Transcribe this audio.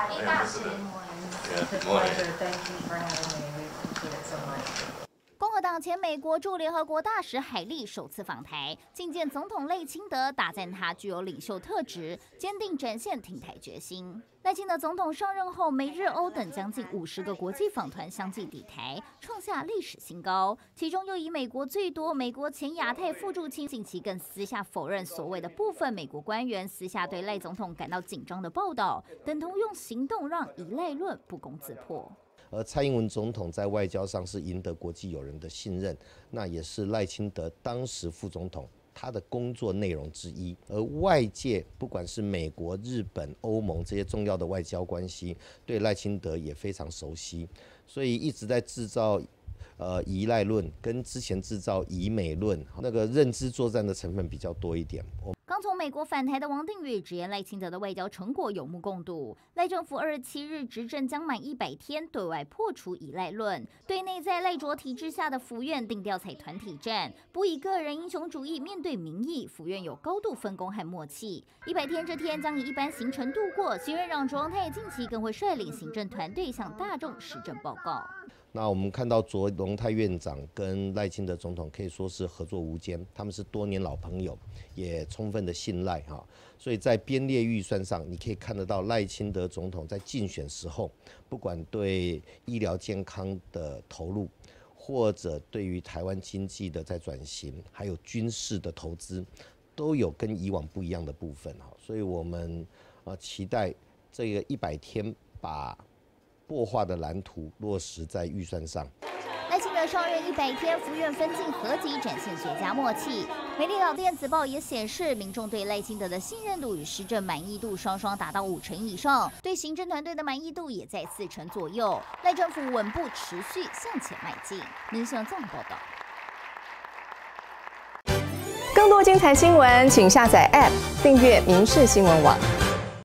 共和党前美国驻联合国大使海莉首次访台，觐见总统赖清德，大赞他具有领袖特质，坚定展现挺台决心。赖清德总统上任后，美日欧等将近50个国际访团相继抵台，创下历史新高。其中又以美国最多，美国前亚太副驻青近期更私下否认所谓的部分美国官员私下对赖总统感到紧张的报道，等同用行动让依赖论不攻自破。 而蔡英文总统在外交上是赢得国际友人的信任，那也是赖清德当时副总统他的工作内容之一。而外界不管是美国、日本、欧盟这些重要的外交关系，对赖清德也非常熟悉，所以一直在制造依赖论，跟之前制造以美论那个认知作战的成分比较多一点。 刚从美国返台的王定宇直言赖清德的外交成果有目共睹。赖政府27日执政将满100天，对外破除依赖论，对内在赖着体制下的府院定调采团体战，不以个人英雄主义面对民意，府院有高度分工和默契。100天这天将以一般行程度过，行院长卓荣泰近期更会率领行政团队向大众施政报告。 那我们看到卓荣泰院长跟赖清德总统可以说是合作无间，他们是多年老朋友，也充分的信赖哈。所以在编列预算上，你可以看得到赖清德总统在竞选时候，不管对医疗健康的投入，或者对于台湾经济的在转型，还有军事的投资，都有跟以往不一样的部分哈。所以我们期待这个100天把擘画的蓝图落实在预算上。 赖清德上任100天，府院分进合集，展现绝佳默契。美丽岛电子报也显示，民众对赖清德的信任度与施政满意度双双达到50%以上，对行政团队的满意度也在40%左右。赖政府稳步持续向前迈进。民视综合报道。 更多精彩新闻，请下载 App 订阅民视新闻网。